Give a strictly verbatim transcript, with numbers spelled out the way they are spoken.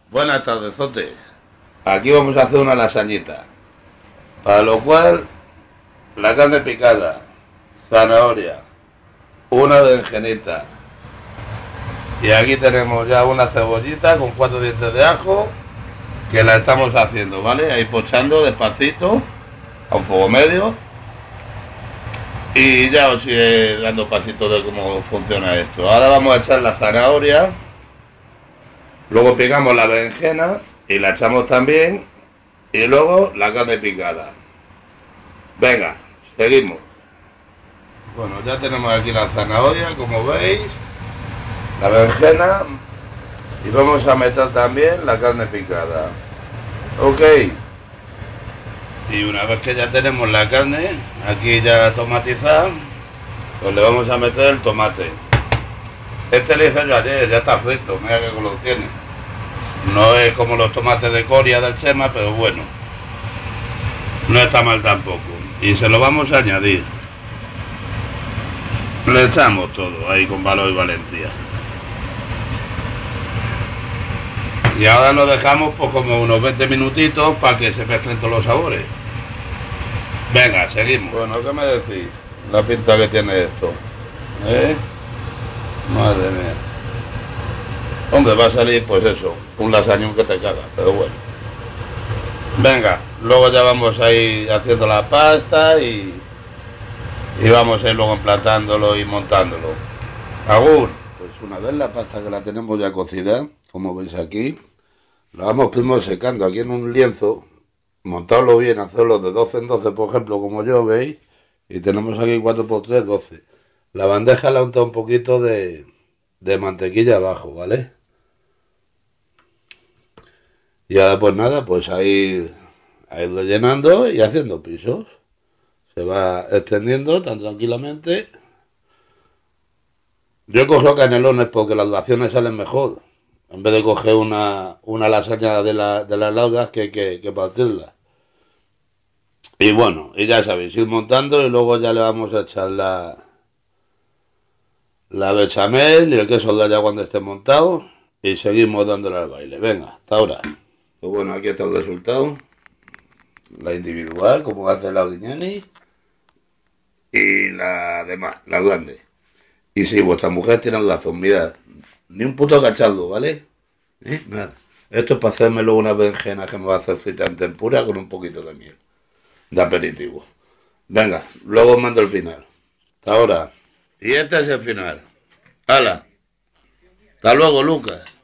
Buenas tardes, Zote. Aquí vamos a hacer una lasañita, para lo cual la carne picada, zanahoria, una berenjenita y aquí tenemos ya una cebollita con cuatro dientes de ajo que la estamos haciendo, ¿vale? Ahí pochando despacito a un fuego medio y ya os iré dando pasitos de cómo funciona esto. Ahora vamos a echar la zanahoria, luego picamos la berenjena y la echamos también y luego la carne picada. Venga, seguimos. Bueno, ya tenemos aquí la zanahoria, como veis, la berenjena y vamos a meter también la carne picada. Ok. Y una vez que ya tenemos la carne aquí ya tomatizada, pues le vamos a meter el tomate. Este le hice yo ayer, ya está frito, mira qué color tiene. No es como los tomates de Coria del Chema, pero bueno, no está mal tampoco. Y se lo vamos a añadir. Le echamos todo ahí con valor y valentía. Y ahora lo dejamos pues como unos veinte minutitos para que se mezclen todos los sabores. Venga, seguimos. Bueno, ¿qué me decís? La pinta que tiene esto, ¿eh? Madre mía. Hombre, va a salir pues eso, un lasañón que te caga, pero bueno. Venga, luego ya vamos a ir haciendo la pasta y, y vamos a ir luego emplatándolo y montándolo. Agur. Pues una vez la pasta que la tenemos ya cocida, como veis aquí, la vamos primero secando aquí en un lienzo, montarlo bien, hacerlo de doce en doce, por ejemplo, como yo, veis, y tenemos aquí cuatro por tres, doce. La bandeja la unta un poquito de, de mantequilla abajo, ¿vale? Y ahora pues nada, pues ahí, ahí rellenando y haciendo pisos. Se va extendiendo tan tranquilamente. Yo he cogido canelones porque las raciones salen mejor. En vez de coger una, una lasaña de, la, de las largas que, que, que partirla. Y bueno, y ya sabéis, ir montando y luego ya le vamos a echar la, la bechamel y el queso de allá cuando esté montado. Y seguimos dándole al baile. Venga, hasta ahora. Pues bueno, aquí está el resultado. La individual, como hace la Orignani. Y la demás, la grande. Y si vuestra mujer tiene razón, mirad, ni un puto cachardo, ¿vale? ¿Eh? Nada. Esto es para hacerme luego una berenjena que me va a hacer frita en tempura con un poquito de miel. De aperitivo. Venga, luego os mando el final. Hasta ahora. Y este es el final. ¡Hala! Hasta luego, Lucas.